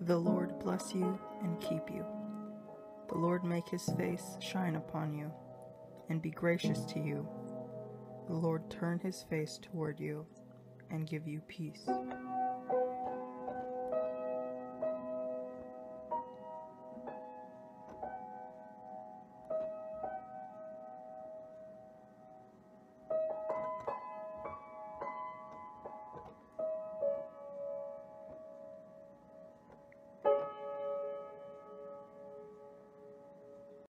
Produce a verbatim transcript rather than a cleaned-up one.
The Lord bless you and keep you. The Lord make his face shine upon you and be gracious to you. The Lord turn his face toward you and give you peace.